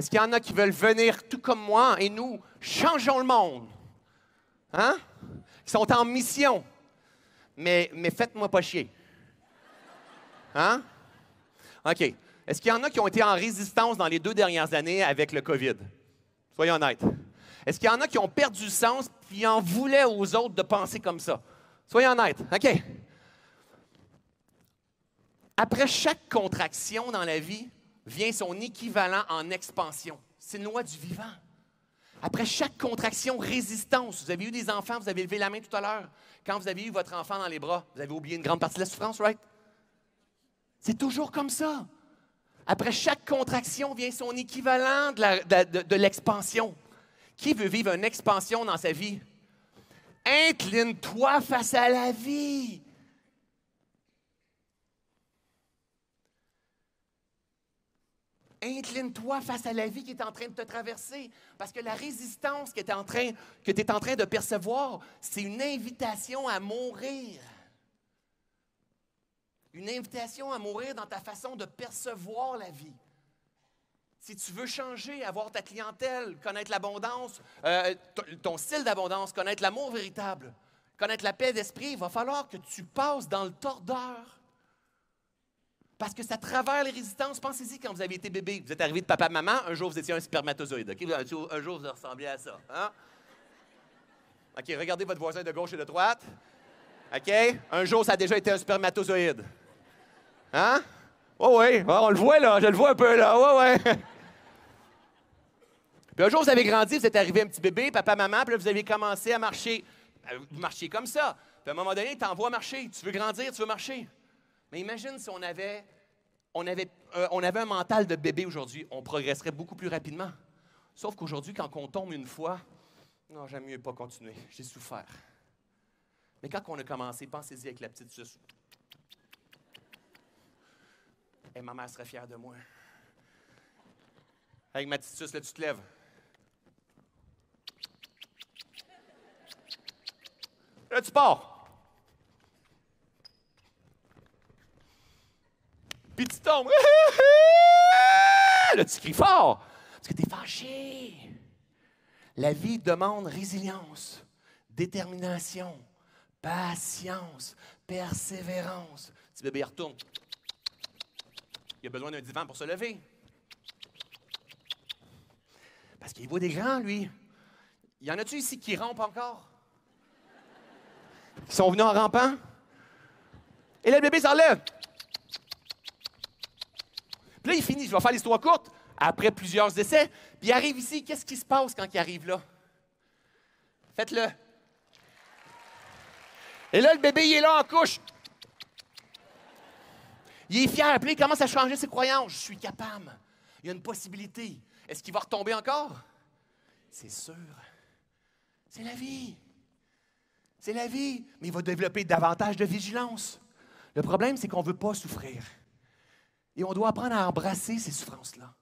Est-ce qu'il y en a qui veulent venir tout comme moi et nous, changeons le monde? Hein? Qui sont en mission. Mais faites-moi pas chier. Hein? OK. Est-ce qu'il y en a qui ont été en résistance dans les 2 dernières années avec le COVID? Soyons honnêtes. Est-ce qu'il y en a qui ont perdu le sens et en voulaient aux autres de penser comme ça? Soyons honnêtes. OK. Après chaque contraction dans la vie, vient son équivalent en expansion. C'est une loi du vivant. Après chaque contraction, résistance. Vous avez eu des enfants, vous avez levé la main tout à l'heure. Quand vous avez eu votre enfant dans les bras, vous avez oublié une grande partie de la souffrance, right? C'est toujours comme ça. Après chaque contraction vient son équivalent de l'expansion. Qui veut vivre une expansion dans sa vie? Incline-toi face à la vie. Incline-toi face à la vie qui est en train de te traverser. Parce que la résistance que tu es en train de percevoir, c'est une invitation à mourir. Une invitation à mourir dans ta façon de percevoir la vie. Si tu veux changer, avoir ta clientèle, connaître l'abondance, ton style d'abondance, connaître l'amour véritable, connaître la paix d'esprit, il va falloir que tu passes dans le tordeur. Parce que c'est à travers les résistances. Pensez-y quand vous avez été bébé. Vous êtes arrivé de papa-maman, un jour vous étiez un spermatozoïde. Okay? Un jour vous ressembliez à ça. Hein? OK, regardez votre voisin de gauche et de droite. OK? Un jour, ça a déjà été un spermatozoïde. Hein? Oh oui, on le voit là, je le vois un peu là. Oh ouais. Puis un jour, vous avez grandi, vous êtes arrivé un petit bébé, papa-maman, puis là, vous avez commencé à marcher. Vous marchiez comme ça. Puis à un moment donné, il t'envoie marcher. Tu veux grandir, tu veux marcher. Mais imagine si on avait un mental de bébé aujourd'hui, on progresserait beaucoup plus rapidement. Sauf qu'aujourd'hui, quand on tombe une fois, non, j'aime mieux pas continuer, j'ai souffert. Mais quand on a commencé, pensez-y avec la petite suce. Et ma mère serait fière de moi. Avec ma petite suce, là, tu te lèves. Là, tu pars. Puis tu tombes. Là, tu cries fort. Parce que tu es fâché. La vie demande résilience, détermination, patience, persévérance. Le petit bébé il retourne. Il a besoin d'un divan pour se lever. Parce qu'il voit des grands, lui. Y en a-tu ici qui rampent encore? Qui sont venus en rampant? Et là, le bébé s'enlève. Puis là, il finit. Je vais faire l'histoire courte. Après plusieurs essais, puis il arrive ici. Qu'est-ce qui se passe quand il arrive là? Faites-le. Et là, le bébé, il est là en couche. Il est fier. Puis là, il commence à changer ses croyances. Je suis capable. Il y a une possibilité. Est-ce qu'il va retomber encore? C'est sûr. C'est la vie. C'est la vie. Mais il va développer davantage de vigilance. Le problème, c'est qu'on ne veut pas souffrir. Et on doit apprendre à embrasser ces souffrances-là.